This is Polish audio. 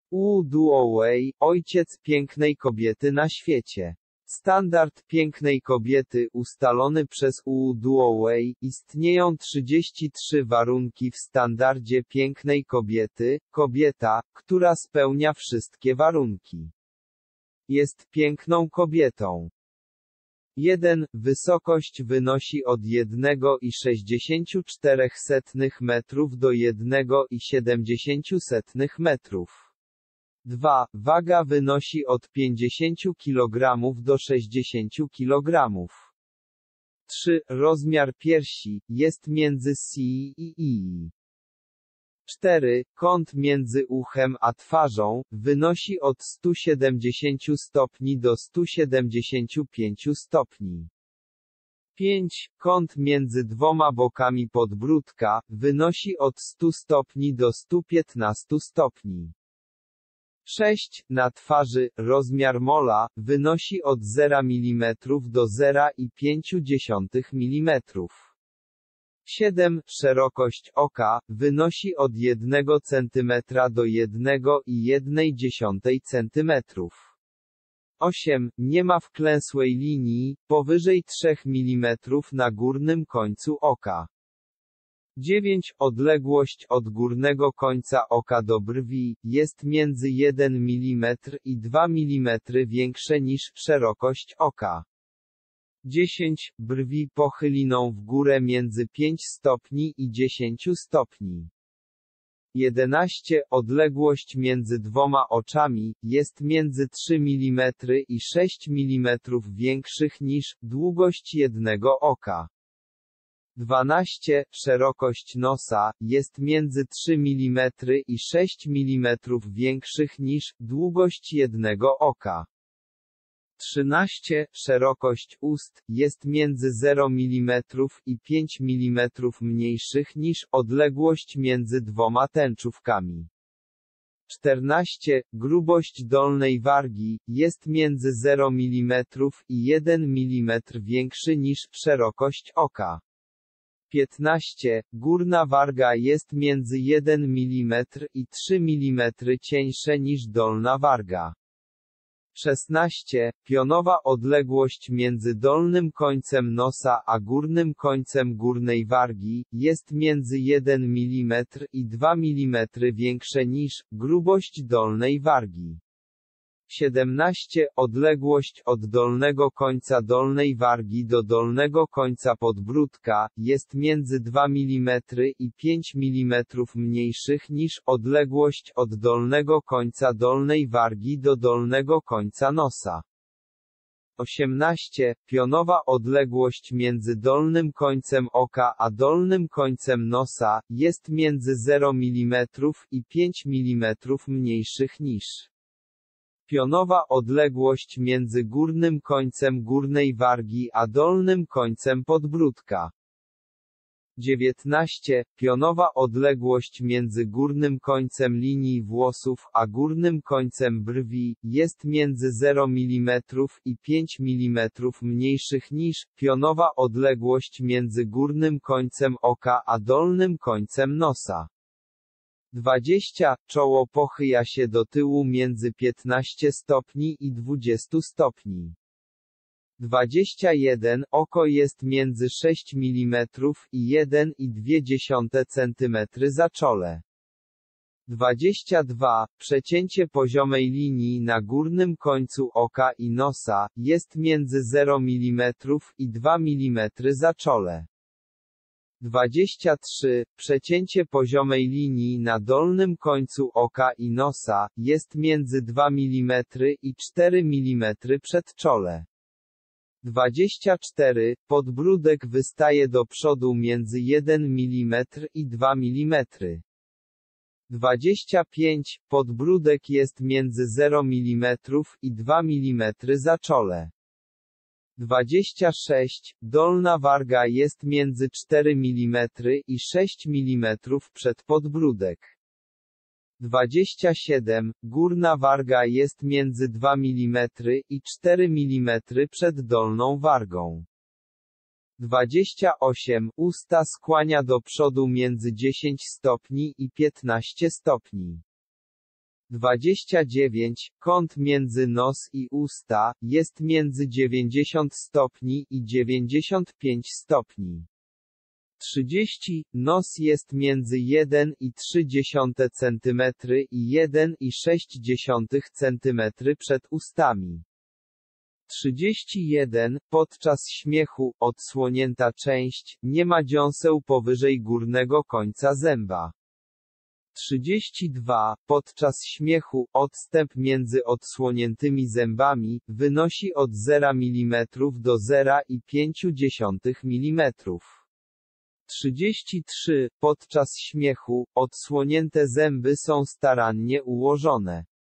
Duoway, ojciec pięknej kobiety na świecie. Standard pięknej kobiety ustalony przez Duoway. Istnieją 33 warunki w standardzie pięknej kobiety. Kobieta, która spełnia wszystkie warunki, jest piękną kobietą. 1. Wysokość wynosi od 1,64 metrów do 1,70 metrów. 2. Waga wynosi od 50 kg do 60 kg. 3. Rozmiar piersi jest między C i I. 4. Kąt między uchem a twarzą wynosi od 170 stopni do 175 stopni. 5. Kąt między dwoma bokami podbródka wynosi od 100 stopni do 115 stopni. 6. Na twarzy rozmiar mola wynosi od 0 mm do 0,5 mm. 7. Szerokość oka wynosi od 1 cm do 1,1 cm. 8. Nie ma wklęsłej linii powyżej 3 mm na górnym końcu oka. 9. Odległość od górnego końca oka do brwi jest między 1 mm i 2 mm większe niż szerokość oka. 10. Brwi pochyliną w górę między 5 stopni i 10 stopni. 11. Odległość między dwoma oczami jest między 3 mm i 6 mm większych niż długość jednego oka. 12. Szerokość nosa jest między 3 mm i 6 mm większych niż długość jednego oka. 13. Szerokość ust jest między 0 mm i 5 mm mniejszych niż odległość między dwoma tęczówkami. 14. Grubość dolnej wargi jest między 0 mm i 1 mm większy niż szerokość oka. 15. Górna warga jest między 1 mm i 3 mm cieńsze niż dolna warga. 16. Pionowa odległość między dolnym końcem nosa a górnym końcem górnej wargi jest między 1 mm i 2 mm większe niż grubość dolnej wargi. 17. Odległość od dolnego końca dolnej wargi do dolnego końca podbródka jest między 2 mm i 5 mm mniejszych niż odległość od dolnego końca dolnej wargi do dolnego końca nosa. 18. Pionowa odległość między dolnym końcem oka a dolnym końcem nosa jest między 0 mm i 5 mm mniejszych niż pionowa odległość między górnym końcem górnej wargi a dolnym końcem podbródka. 19. Pionowa odległość między górnym końcem linii włosów a górnym końcem brwi jest między 0 mm i 5 mm mniejszych niż pionowa odległość między górnym końcem oka a dolnym końcem nosa. 20. Czoło pochyla się do tyłu między 15 stopni i 20 stopni. 21. Oko jest między 6 mm i 1,2 cm za czole. 22. Przecięcie poziomej linii na górnym końcu oka i nosa jest między 0 mm i 2 mm za czole. 23. Przecięcie poziomej linii na dolnym końcu oka i nosa jest między 2 mm i 4 mm przed czole. 24. Podbródek wystaje do przodu między 1 mm i 2 mm. 25. Podbródek jest między 0 mm i 2 mm za czole. 26. Dolna warga jest między 4 mm i 6 mm przed podbródek. 27. Górna warga jest między 2 mm i 4 mm przed dolną wargą. 28. Usta skłania do przodu między 10 stopni i 15 stopni. 29. Kąt między nos i usta jest między 90 stopni i 95 stopni. 30. Nos jest między 1,3 cm i 1,6 cm przed ustami. 31. Podczas śmiechu, odsłonięta część, nie ma dziąseł powyżej górnego końca zęba. 32. Podczas śmiechu, odstęp między odsłoniętymi zębami, wynosi od 0 mm do 0,5 mm. 33. Podczas śmiechu, odsłonięte zęby są starannie ułożone.